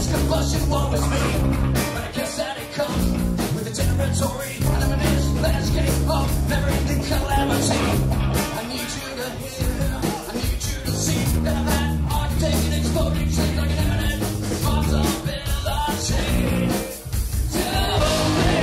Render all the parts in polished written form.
this combustion won't is me. But I guess that it comes with the territory. I live in this landscape of never-ending calamity. I need you to hear, I need you to see that I've had art taking exploding shapes like an imminent possibility. Tell me.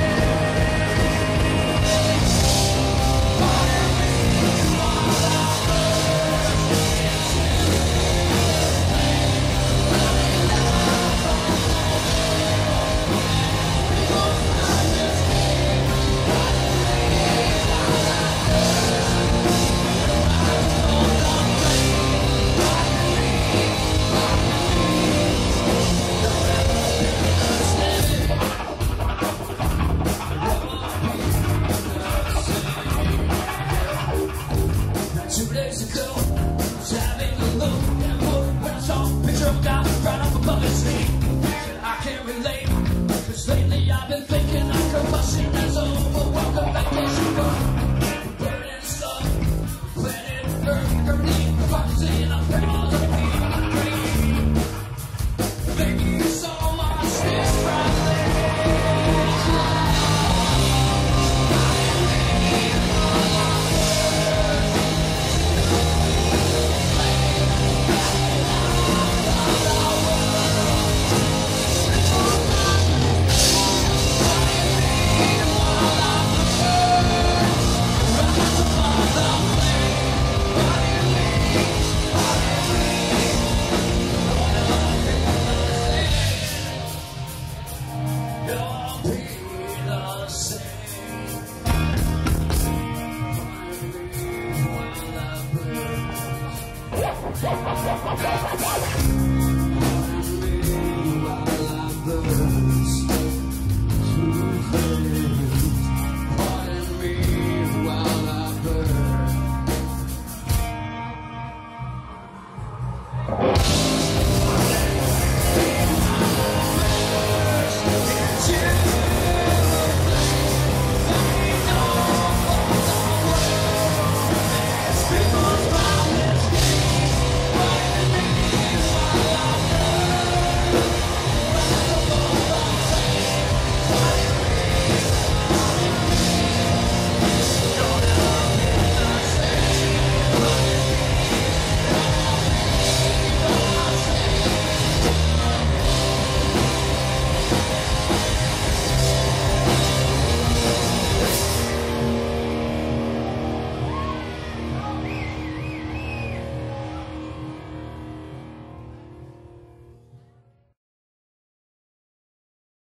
Yeah.